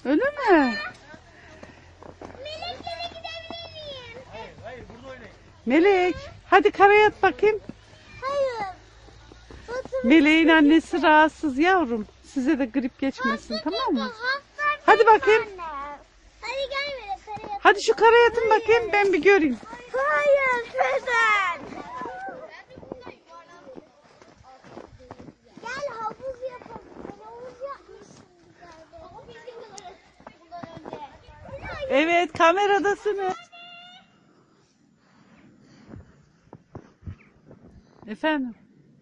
Öyle mi? Meleklere gidebilir miyim? Hayır burada oynayın. Melek, hadi karaya at bakayım. Hayır. Batırıp Meleğin annesi rahatsız yavrum. Size de grip geçmesin, tamam mı? hasta Hadi bakayım. anne. Hadi gel Melek karaya. Hadi şu karaya atın bakayım, ben bir göreyim. Hayır neden? Gel havuz yapalım. Ben havuz yapmıştım güzelce. Bundan önce. Evet, kameradasınız. Efendim?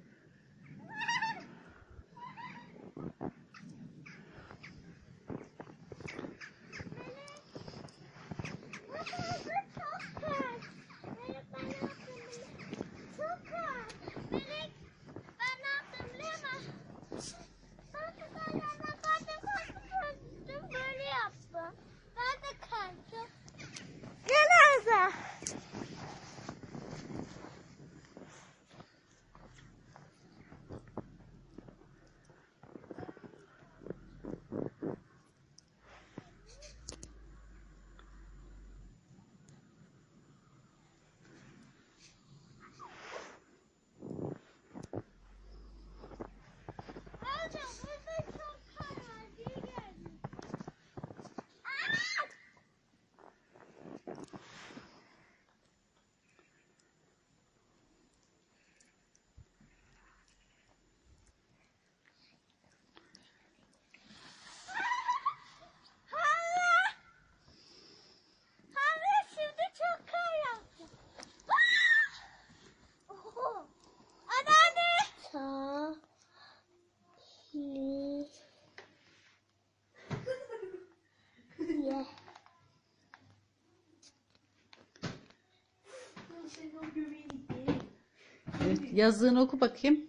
Evet, yazığını oku bakayım.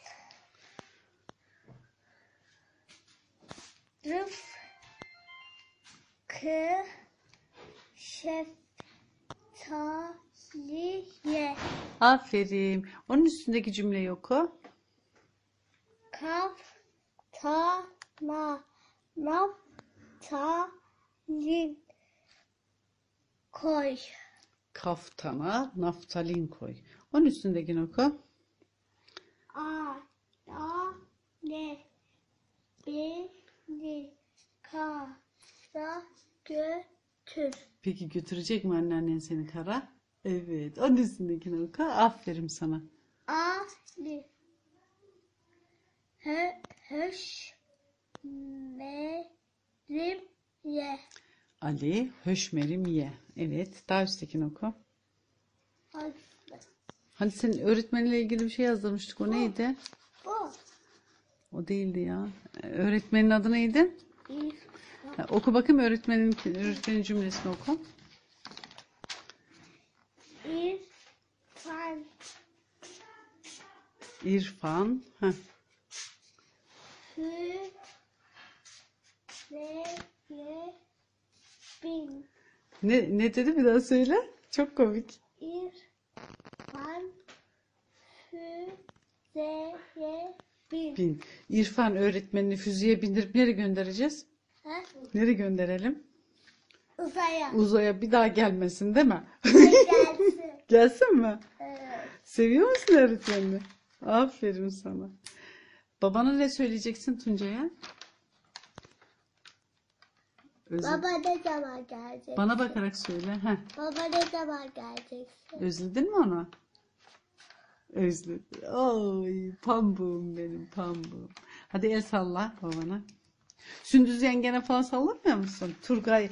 Rıfkı şeftaliye Aferin. Onun üstündeki cümleyi oku. kaftana naftalin koy. Kaftana naftalin koy. Onun üstündekini oku. Adane beni kara götür. Peki götürecek mi anneannen seni kara? Evet. Onun üstündekini oku. Aferin sana. Ali höşmerim ye. Ali höşmerim ye. Evet. Daha üsttekini oku. Hani senin öğretmeninle ilgili bir şey yazdırmıştık. O neydi? Bu. O değildi ya. Öğretmenin adı neydi? Ha, oku bakayım öğretmenin cümlesini oku. İrfan İrfan. Heh. bin. Ne dedi bir daha söyle. Çok komik. İrfan füzeye bin. Bin. İrfan öğretmenini füzeye bindirip nereye göndereceğiz? Ha? Nereye gönderelim? Uzaya. Uzaya bir daha gelmesin değil mi? Gelsin. Gelsin mi? Evet. Seviyor musun öğretmenini? Aferin sana. Babana ne söyleyeceksin Tuncay'a? Baba ne zaman gelecek? Bana bakarak söyle. Heh. Baba ne zaman geleceksin? Özledin mi onu? Özledim. Oy pambuğum benim pambuğum. Hadi el salla babana. Sündüz yengene falan sallamıyor musun? Turgay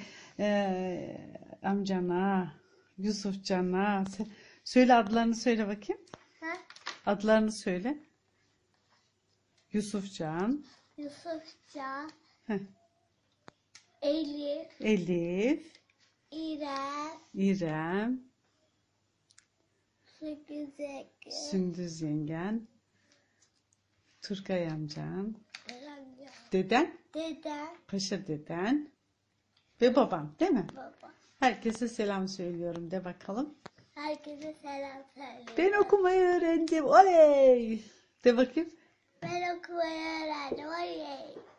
amcana, Yusufcana. Söyle adlarını söyle bakayım. Ha? Adlarını söyle. Yusufcan, Yusufcan, heh, Elif, Elif, İrem, İrem, Sügüzek, Sündüz yengen, Turgay amcan, deden, Dedem, Paşa deden ve babam değil mi? baba. Herkese selam söylüyorum de bakalım. Herkese selam söylüyorum. Ben okumayı öğrendim. Oley! De bakayım. Ben okumayı öğrendim. Oley.